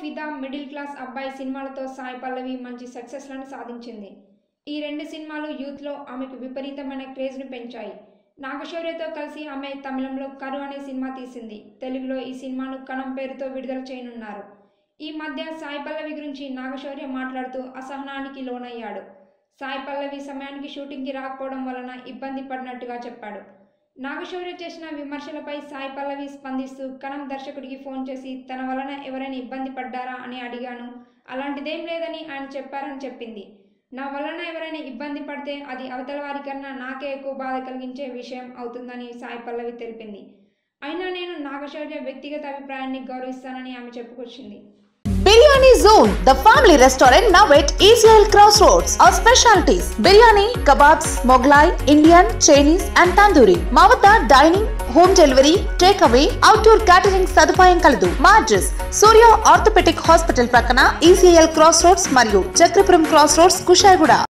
ఫిదా, middle class అబ్బాయి సినిమాలతో సాయి పల్లవి మంచి సక్సెస్లను సాధించింది. ఈ రెండు సినిమాలు యూత్లో ఆమెకు విపరీతమైన క్రేజ్ను పెంచాయి. నాగశౌర్యతో కలిసి ఆమె తమిళంలో కరు అనే సినిమా తీసింది. తెలుగులో ఈ సినిమాను కణం పేరుతో విడుదల చేయనున్నారు. ఈ మధ్య సాయి పల్లవి గురించి నాగశౌర్య మాట్లాడుతూ అసహనానికి లోనయ్యాడు. సాయి పల్లవి సమయానికి షూటింగ్కి రాకపోవడం వలన ఇబ్బంది పడినట్టుగా చెప్పాడు. నాగశౌర్య చేసిన విమర్శలపై సాయి పల్లవి స్పందిస్తూ కణం దర్శకుడికి ఫోన్ చేసి తన వలన ఎవరైనా ఇబ్బంది పడ్డారా అని అడిగాను. అలాంటిదేం లేదని ఆయన చెప్పారని చెప్పింది. నా వలన ఎవరైనా ఇబ్బంది పడితే అది అవతల వారి కన్నా నాకే ఎక్కువ బాధ కలిగించే విషయం అవుతుందని సాయి పల్లవి తెలిపింది. అయినా నేను నాగశౌర్య వ్యక్తిగత అభిప్రాయాన్ని గౌరవిస్తానని ఆమె చెప్పుకొచ్చింది. Biryani Zone, the family restaurant now at ECL Crossroads. Our specialties: biryani, kebabs, Mughlai, Indian, Chinese and Tandoori. Mavata dining, home delivery, takeaway, outdoor catering సదుపాయం కలదు. మా అడ్రస్ సూర్య ఆర్థోపెడిక్ హాస్పిటల్ ప్రక్కన ECL Crossroads మరియు చక్రపురం Crossroads, కుషాయిగూడ.